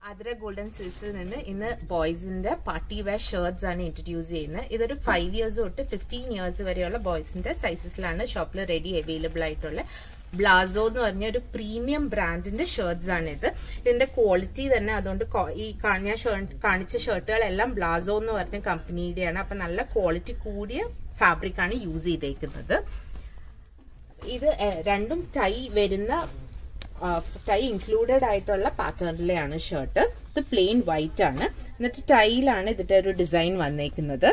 athiragoldandsilks in the boys in the party wear shirts are introduced in this 5 years to 15 years vareyulla boys in the sizes lana shop la ready available aayittulla Blazo nu parnja oru premium brand inde shirts aanu idu idinte quality thanne adondu ee kaanicha shirtuകൾ എല്ലാം Blazo nu parnja company ide appo nalla quality koodiya fabric aanu use cheyidekkunnathu idu randum tie verunna tie included ആയിട്ടുള്ള പാറ്റേണിലാണ് shirt ഇത് plain white ആണ് എന്നിട്ട് ടൈയിലാണ് ഇതിന്റെ ഒരു design വന്നേക്കുന്നത്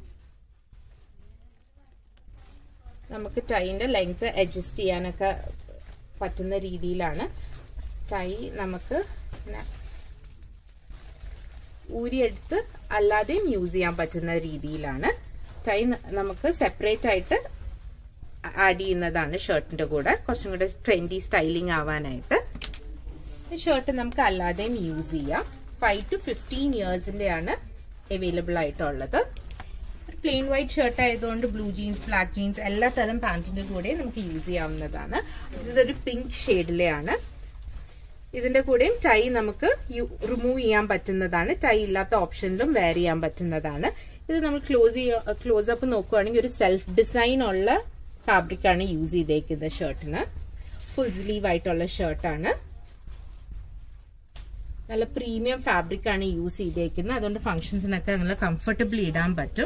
നമുക്ക് ടൈന്റെ ലെങ്ത് അഡ്ജസ്റ്റ് ചെയ്യാനൊക്കെ പറ്റുന്ന രീതിയിലാണ് ടൈ നമുക്ക് ഊരിയെടുത്ത് അല്ലാതെയും യൂസ് ചെയ്യാൻ പറ്റുന്ന രീതിയിലാണ് ടൈ നമുക്ക് സെപ്പറേറ്റ് ആയിട്ട് add ചെയ്യുന്നതാണ് ഷർട്ടിന്റെ കൂടെ കുറച്ചും കൂടെ ട്രെൻഡി സ്റ്റൈലിംഗ് ആവാനായിട്ട് ഈ ഷർട്ട് നമുക്ക് അല്ലാതെയും യൂസ് ചെയ്യാം 5 to 15 ഇയേഴ്സിന്റെ ആണ് അവൈലബിൾ ആയിട്ടുള്ളത് പ്ലെയിൻ വൈറ്റ് ഷർട്ട് ആയതുകൊണ്ട് ബ്ലൂ ജീൻസ് ബ്ലാക്ക് ജീൻസ് എല്ലാ തരം പാന്റിന്റെ കൂടെ നമുക്ക് യൂസ് ചെയ്യാവുന്നതാണ് ഇതൊരു പിങ്ക് ഷെയ്ഡിലെയാണ് ഇതിന്റെ കൂടെയും ടൈ നമുക്ക് റിമൂവ് ചെയ്യാൻ പറ്റുന്നതാണ് ടൈ ഇല്ലാത്ത ഓപ്ഷനിലും വെയർ ചെയ്യാൻ പറ്റുന്നതാണ് ഇത് നമ്മൾ ക്ലോസ് അപ്പ് നോക്കുകയാണെങ്കിൽ ഒരു സെൽഫ് ഡിസൈൻ ഉള്ള fabric ആണ് യൂസ് ചെയ്തേക്കുന്നത് ഷർട്ടിന് ഫുൾ സ്ലീവ് ആയിട്ടുള്ള ഷർട്ടാണ് നല്ല പ്രീമിയം ഫാബ്രിക് ആണ് യൂസ് ചെയ്തേക്കുന്നത് അതുകൊണ്ട് ഫംഗ്ഷൻസിനൊക്കെ നല്ല കംഫർട്ടബിളി ഇടാൻ പറ്റും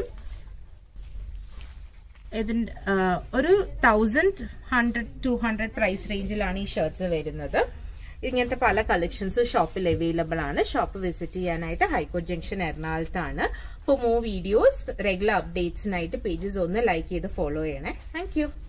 ഇതിന്റെ ഒരു 1100-200 പ്രൈസ് റേഞ്ചിലാണ് ഈ ഷർട്ട്സ് വരുന്നത് ഇങ്ങനത്തെ പല കളക്ഷൻസ് ഷോപ്പിൽ അവൈലബിൾ ആണ് ഷോപ്പ് വിസിറ്റ് ചെയ്യാനായിട്ട് ഹൈക്കോർട്ട് ജംഗ്ഷൻ എറണാകുളത്താണ് ഫോർ മോർ വീഡിയോസ് റെഗുലർ അപ്ഡേറ്റ്സിനായിട്ട് പേജസ് ഒന്ന് ലൈക്ക് ചെയ്ത് ഫോളോ ചെയ്യണേ താങ്ക് യു